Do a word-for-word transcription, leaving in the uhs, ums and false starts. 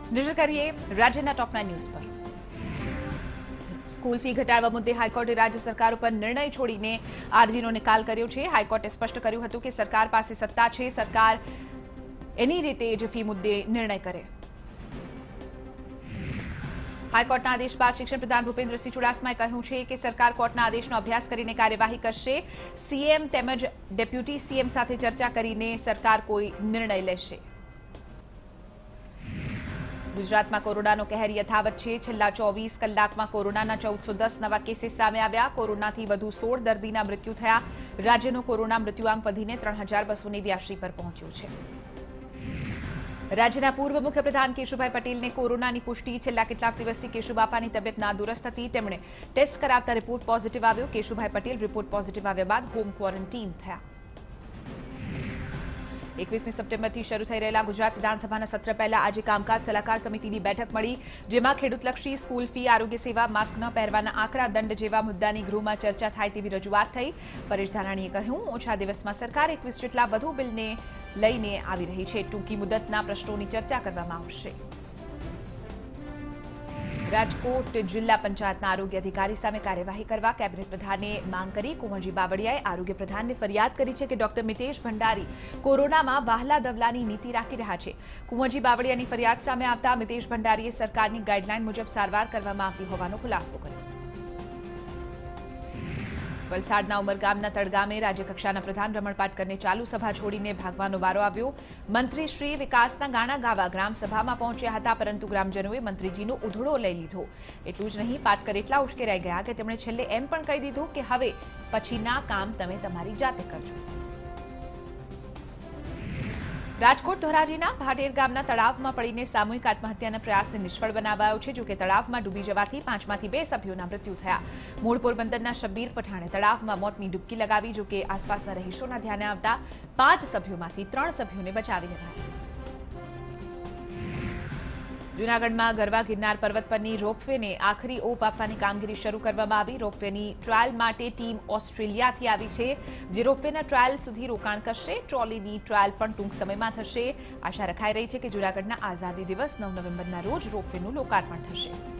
નજર કરીએ રાજ્યના ટોપના ન્યૂઝ પર। સ્કૂલ ફી ઘટાડવા મુદ્દે હાઈકોર્ટે રાજ્ય સરકાર ઉપર નિર્ણય છોડીને અરજીનો નિકાલ કર્યો છે। હાઈકોર્ટે સ્પષ્ટ કર્યું હતું કે સરકાર પાસે સત્તા છે, સરકાર એની રીતે જ ફી મુદ્દે નિર્ણય કરે। હાઈકોર્ટના આદેશ બાદ શિક્ષણ પ્રધાન ભૂપેન્દ્રસિંહ ચુડાસમાએ કહ્યું છે કે સરકાર કોર્ટના આદેશનો અભ્યાસ કરીને કાર્યવાહી કરશે। સીએમ તેમજ ડેપ્યુટી સીએમ સાથે ચર્ચા કરીને સરકાર કોઈ નિર્ણય લેશે। ગુજરાતમાં કોરોનાનો કહેર યથાવત છે। છેલ્લા ચોવીસ કલાકમાં કોરોનાના ચૌદસો દસ નવા કેસીસ સામે આવ્યા। કોરોનાથી વધુ સોળ દર્દીના મૃત્યુ થયા। રાજ્યનો કોરોના મૃત્યુઆંક વધીને ત્રણ હજાર બસો નેવ્યાસી પર પહોંચ્યો છે। રાજ્યના પૂર્વ મુખ્યપ્રધાન કેશુભાઈ પટેલને કોરોનાની પુષ્ટિ। છેલ્લા કેટલાક દિવસથી કેશુબાપાની તબિયત નાદુરસ્ત હતી। તેમણે ટેસ્ટ કરાવતા રિપોર્ટ પોઝિટિવ આવ્યો। કેશુભાઈ પટેલ રિપોર્ટ પોઝિટિવ આવ્યા બાદ હોમ ક્વોરન્ટીન થયા। એકવીસમી સપ્ટેમ્બરથી શરૂ થઈ રહેલા ગુજરાત વિધાનસભાના સત્ર પહેલા આજે કામકાજ સલાહકાર સમિતિની બેઠક મળી, જેમાં ખેડૂતલક્ષી સ્કૂલ ફી, આરોગ્ય સેવા, માસ્ક ન પહેરવાના આકરા દંડ જેવા મુદ્દાની ગૃહમાં ચર્ચા થાય તેવી રજૂઆત થઈ। પરેશ ધાનાણીએ કહ્યું, ઓછા દિવસમાં સરકાર એકવીસ જેટલા વધુ બિલને લઈને આવી રહી છે। ટૂંકી મુદતના પ્રશ્નોની ચર્ચા કરવામાં આવશે। રાજકોટ જિલ્લા પંચાયતના આરોગ્ય અધિકારી સામે કાર્યવાહી કરવા કેબિનેટ પ્રધાને માંગ કરી। કુંવરજી બાવળિયાએ આરોગ્ય પ્રધાનને ફરિયાદ કરી છે કે ડોક્ટર મિતેશ ભંડારી કોરોનામાં વહાલા દવલાની નીતિ રાખી રહ્યા છે। કુંવરજી બાવળિયાની ફરિયાદ સામે આવતા મિતેશ ભંડારીએ સરકારની ગાઈડલાઈન મુજબ સારવાર કરવામાં આવતી હોવાનો ખુલાસો કર્યો। વલસાડના ઉમરગામના તળગામે રાજ્યકક્ષાના પ્રધાન રમણ પાટકરને ચાલુ સભા છોડીને ભાગવાનો વારો આવ્યો। મંત્રી શ્રી વિકાસના ગાણા ગાવા ગ્રામસભામાં પહોંચ્યા હતા, પરંતુ ગ્રામજનોએ મંત્રીજીનો ઉધડો લઈ લીધો। એટલું જ નહીં, પાટકર એટલા ઉશ્કેરાઈ ગયા કે તેમણે છેલ્લે એમ પણ કહી દીધું કે હવે પછીના કામ તમે તમારી જાતે કરજો। રાજકોટ ધોરાજીના ભાટેર ગામના તળાવમાં પડીને સામૂહિક આત્મહત્યાના પ્રયાસને નિષ્ફળ બનાવાયો છે। જોકે તળાવમાં ડૂબી જવાથી પાંચમાંથી બે સભ્યોના મૃત્યુ થયા। મૂળ પોરબંદરના શબ્બીર પઠાણે તળાવમાં મોતની ડૂબકી લગાવી। જોકે આસપાસના રહીશોના ધ્યાને આવતા પાંચ સભ્યોમાંથી ત્રણ સભ્યોને બચાવી લેવાયા। જૂનાગઢમાં ગરવા ગિરનાર પર્વત પરની રોપવેને આખરી ઓપ આપવાની કામગીરી શરૂ કરવામાં આવી। રોપવેની ટ્રાયલ માટે ટીમ ઓસ્ટ્રેલિયાથી આવી છે, જે રોપવેના ટ્રાયલ સુધી રોકાણ કરશે। ટ્રોલીની ટ્રાયલ પણ ટૂંક સમયમાં થશે। આશા રખાઈ રહી છે કે જૂનાગઢના આઝાદી દિવસ નવ નવેમ્બરના રોજ રોપવેનું લોકાર્પણ થશે।